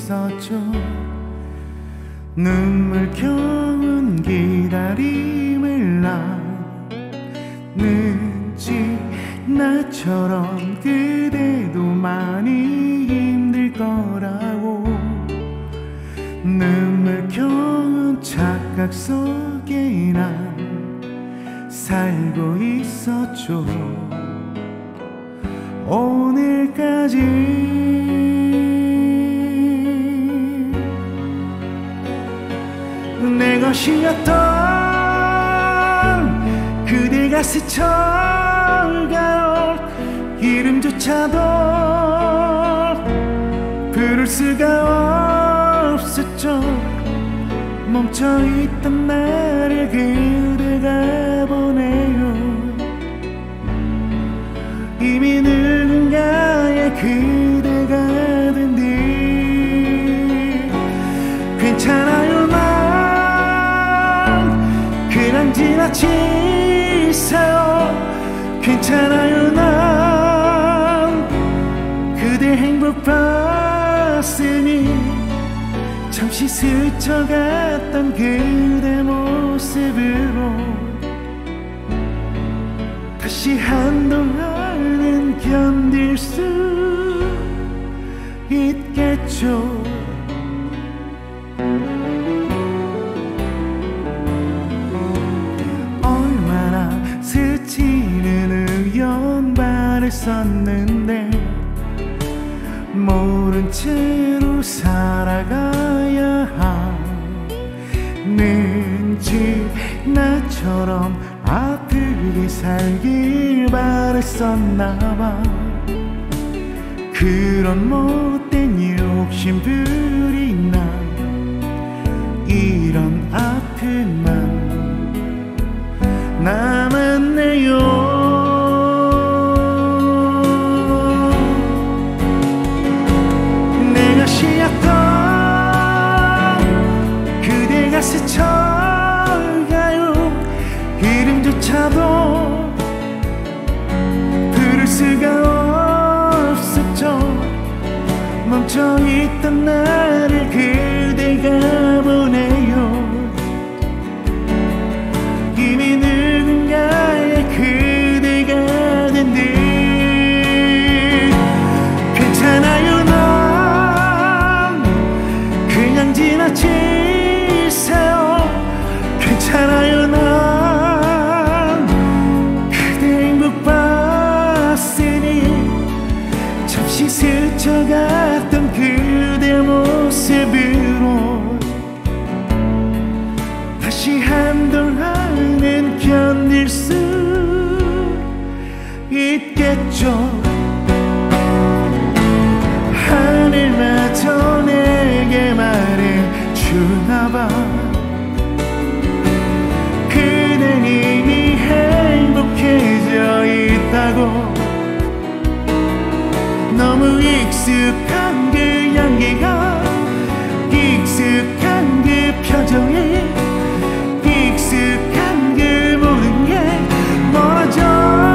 있었죠. 눈물 겨운 기다림을 나는지 나처럼 그대도 많이 힘들 거라고 눈물 겨운 착각 속에 난 살고 있었죠. 오늘까지 내 것이었던 그대가 스쳐갈 이름조차도 부를 수가 없었죠. 멈춰있던 나를 그대가 보내요. 이미 누군가의 그대가 된 뒤 괜찮아요. 난 그냥 지나치세요. 괜찮아요. 난 그대 행복 봤으니 잠시 스쳐갔던 그대 모습으로 다시 한동안은 견딜 수 있겠죠. 얼마나 스치는 우연바를 썼는데 모른 채로 살아가야 하는지 나처럼 아프게 살길 바랬었나봐. 그런 못된 욕심 부린 나 이런 아픔만 남았네요. 그대가 스쳐가요. 이름조차도 부를 수가 없었죠. 멈춰있던 나를 그대가 보내요. 이미 누군가의 그대가 된 듯 괜찮아요. 그냥 지나치세요. 괜찮아요. 난 그대 행복 봤으니 잠시 스쳐갔던 그대 모습으로 다시 한동안은 견딜 수 있겠죠. 하늘마저 내게 말해주나봐. 그댄 이미 행복해져 있다고. 너무 익숙한 그 향기가 익숙한 그 표정이 익숙한 그 모든 게 멀어져.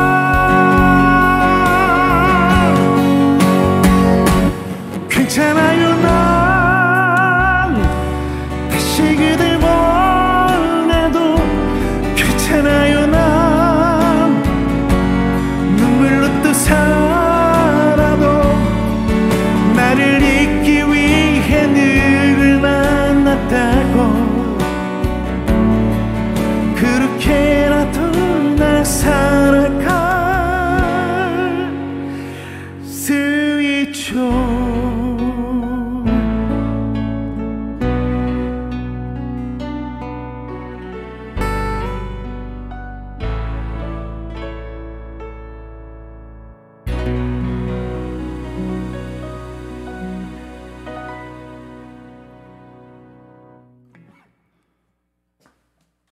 괜찮아요. 난 다시 그댈 보내도 괜찮아요. 난 눈물로 또 살아도 나를 잊기 위해 누굴 만났다